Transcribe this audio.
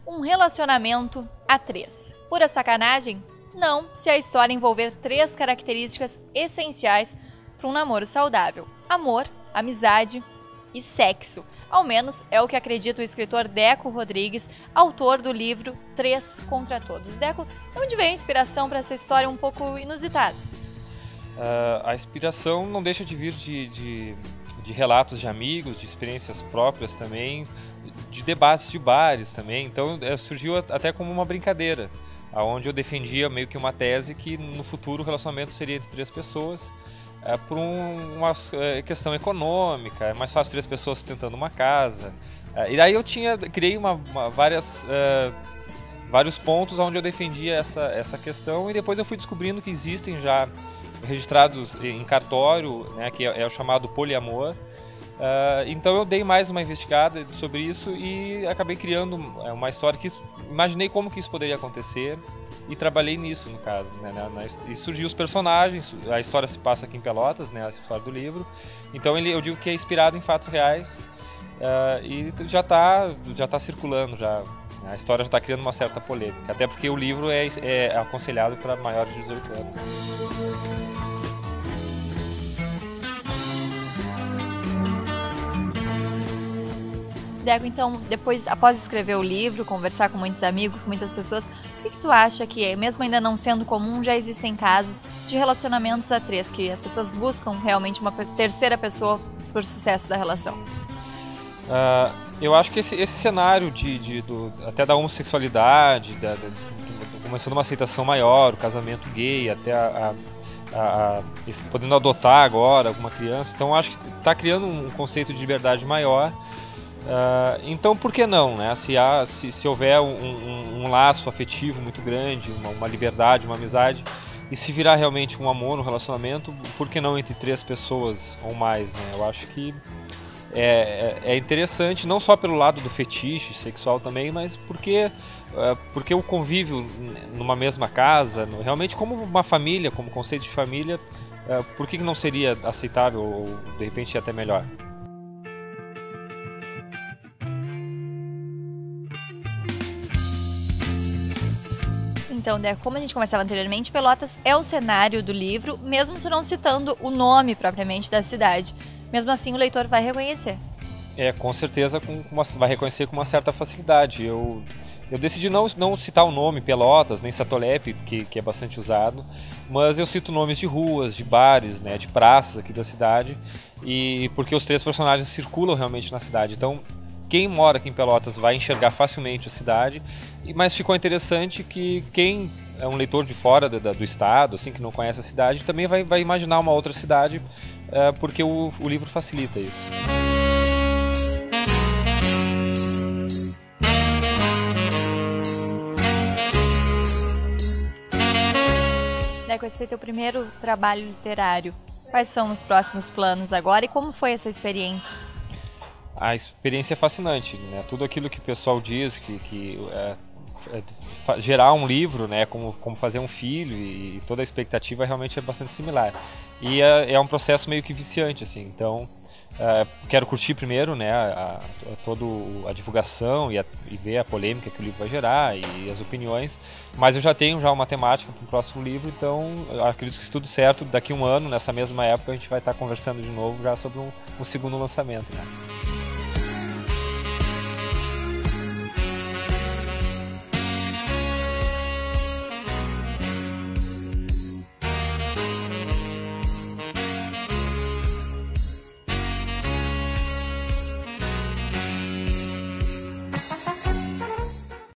um relacionamento a três. Pura sacanagem? Não, se a história envolver 3 características essenciais para um namoro saudável: amor, amizade e sexo. Ao menos é o que acredita o escritor Deco Rodrigues, autor do livro 3 contra Todos. Deco, de onde veio a inspiração para essa história um pouco inusitada? A inspiração não deixa de vir de relatos de amigos, de experiências próprias também, de debates de bares também. Então surgiu até como uma brincadeira, onde eu defendia meio que uma tese que no futuro o relacionamento seria entre 3 pessoas, por uma questão econômica. É mais fácil 3 pessoas sustentando uma casa. E daí eu criei vários pontos onde eu defendia essa questão, e depois eu fui descobrindo que existem já registrados em cartório, né, que é o chamado poliamor. Então eu dei mais uma investigada sobre isso e acabei criando uma história que imaginei como que isso poderia acontecer e trabalhei nisso, no caso, né, e surgiu os personagens. A história se passa aqui em Pelotas, né, a história do livro. Então eu digo que é inspirado em fatos reais, e já está circulando já. A história já está criando uma certa polêmica, até porque o livro é aconselhado para maiores de 18 anos. Deco, então, após escrever o livro, conversar com muitos amigos, muitas pessoas, por que tu acha que, mesmo ainda não sendo comum, já existem casos de relacionamentos a 3, que as pessoas buscam realmente uma terceira pessoa por sucesso da relação? Eu acho que esse cenário até da homossexualidade, começando uma aceitação maior, o casamento gay, até podendo adotar agora alguma criança, então acho que está criando um conceito de liberdade maior. Então por que não, né? Se houver um laço afetivo muito grande, uma liberdade, uma amizade, e se virar realmente um amor, um relacionamento, por que não entre 3 pessoas ou mais, né? Eu acho que é interessante, não só pelo lado do fetiche sexual também, mas porque o convívio numa mesma casa, realmente como uma família, como conceito de família, por que não seria aceitável ou de repente até melhor? Então, Deco, como a gente conversava anteriormente, Pelotas é o cenário do livro, mesmo tu não citando o nome propriamente da cidade. Mesmo assim, o leitor vai reconhecer. Com certeza vai reconhecer com uma certa facilidade. Eu decidi não citar o nome Pelotas, nem Satolepe, que é bastante usado, mas eu cito nomes de ruas, de bares, né, de praças aqui da cidade, e porque os 3 personagens circulam realmente na cidade. Então, quem mora aqui em Pelotas vai enxergar facilmente a cidade, mas ficou interessante que quem é um leitor de fora do estado, assim, que não conhece a cidade, também vai imaginar uma outra cidade, porque o livro facilita isso. Deco, esse foi teu primeiro trabalho literário. Quais são os próximos planos agora e como foi essa experiência? A experiência é fascinante, né? Tudo aquilo que o pessoal diz gerar um livro, né, como fazer um filho, e toda a expectativa realmente é bastante similar. E é um processo meio que viciante, assim. Então, quero curtir primeiro, né, toda a divulgação e ver a polêmica que o livro vai gerar e as opiniões. Mas eu já tenho uma temática para o próximo livro, então eu acredito que se tudo certo, daqui a um ano, nessa mesma época, a gente vai estar conversando de novo já sobre um segundo lançamento, né?